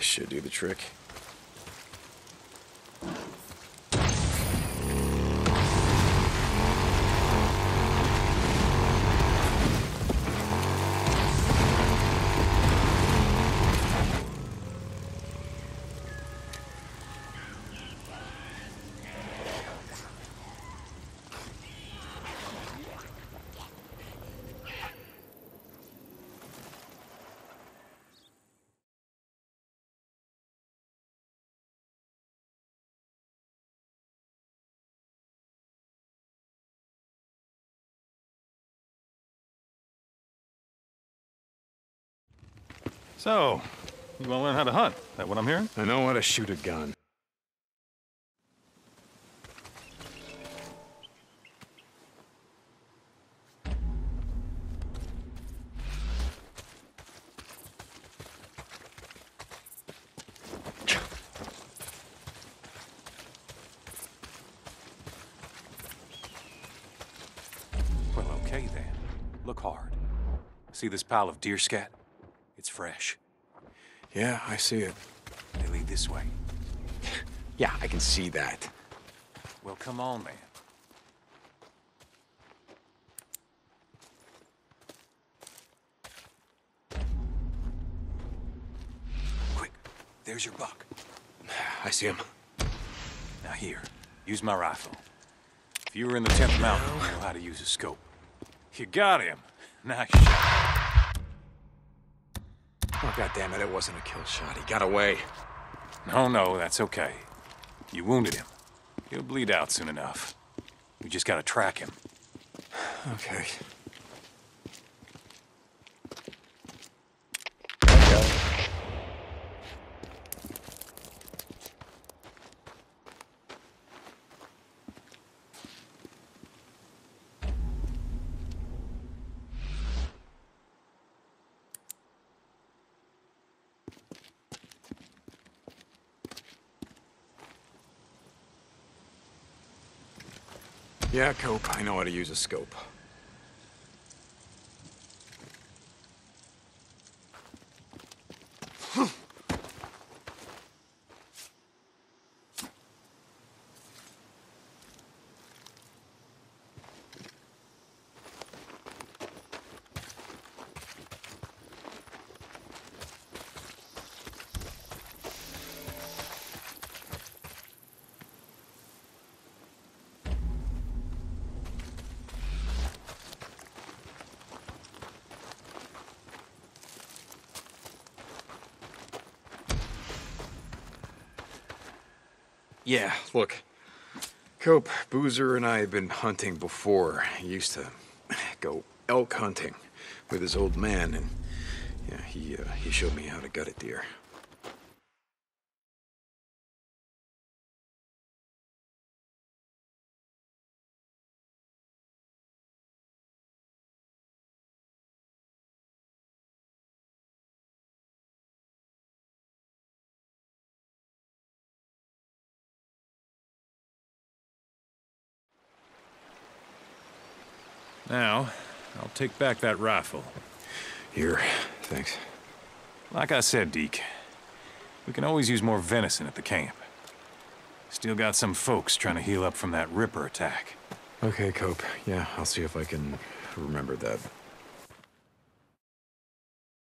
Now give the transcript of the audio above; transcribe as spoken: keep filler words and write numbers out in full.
should do the trick. So, you want to learn how to hunt? That what I'm hearing? I know how to shoot a gun. Well, okay then. Look hard. See this pile of deer scat? It's fresh. Yeah, I see it. They lead this way. Yeah, I can see that. Well, come on, man. Quick, there's your buck. I see him. Now here, use my rifle. If you were in the tenth Mountain, you know how to use a scope. You got him. Nice shot. Oh, goddammit, it wasn't a kill shot. He got away. No, no, that's okay. You wounded him. He'll bleed out soon enough. We just gotta track him. Okay. Yeah, Cope, I know how to use a scope. Yeah, look. Cope, Boozer and I have been hunting before. He used to go elk hunting with his old man, and yeah, he, uh, he showed me how to gut a deer. Now, I'll take back that rifle. Here, thanks. Like I said, Deke, we can always use more venison at the camp. Still got some folks trying to heal up from that Ripper attack. Okay, Cope. Yeah, I'll see if I can remember that.